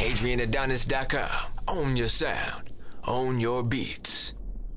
AdrianAdonis.com. Own your sound. Own your beats.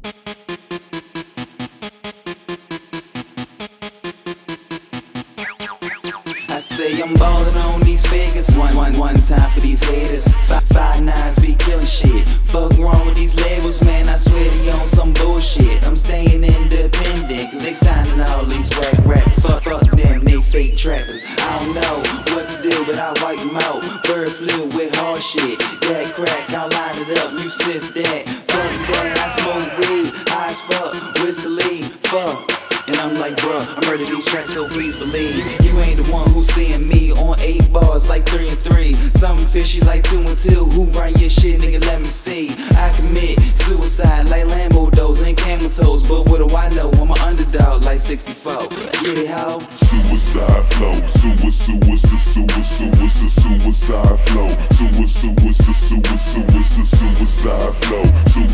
I say I'm ballin' on these figures. One time for these haters. Five nines be killing shit. Fuck wrong with these labels, man. I swear they on some bullshit. I'm staying independent, cause they signing all these whack raps. Fuck them, they fake trappers. I don't know what to do, but I wipe them out. Bird flu with hard shit. That crack, I'll line it up. You sniff that. Fuck that, I smoke weed. High as fuck, whiskey lead. Fuck. And I'm like, bruh, I murder these tracks, so please believe. You ain't the one who's seeing me on 8 bars like 3 and 3. Something fishy like 2 and 2. Who run your shit, nigga, let me see. I commit suicide like Lambo doors and camel toes. But what do I know? I'm an underdog like 64. Get it, how? Suicide flow. Suicide flow. Suicide flow.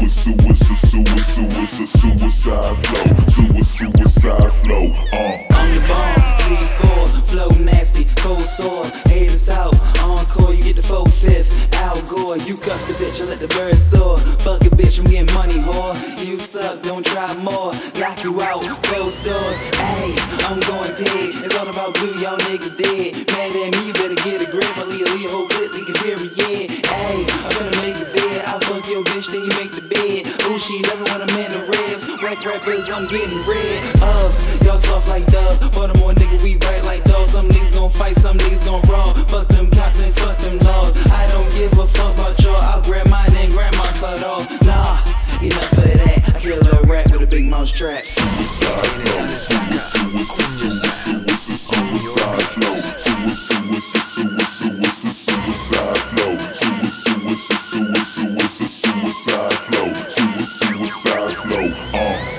Suicide flow. I'm the bomb, C4, flow nasty, cold sore, haters out, encore, you get the 4/5, Al Gore, you cuff the bitch, I let the bird soar, fuck a bitch, I'm getting money, whore, you suck, don't try more, lock you out, close doors, ayy, I'm going paid, it's all about blue, y'all niggas dead, mad at me, you better get a grip, I'll leave a whole clip, leak a period, ayy, I'm gonna make a bed, I'll fuck your bitch, then you make the bed, ooh, she never when I'm in the ribs, whack rappers, I'm getting red, y'all soft like dub, Baltimore nigga, we right like dogs. Some niggas gon' fight, some niggas gon' brawl. Fuck them cops and fuck them laws. I don't give a fuck about y'all. I'll grab mine and grandma start off. Nah, enough of that. I kill a rap with a big mouse track. Suicide flow. Suicide flow. Suicide flow. Suicide flow. Suicide flow.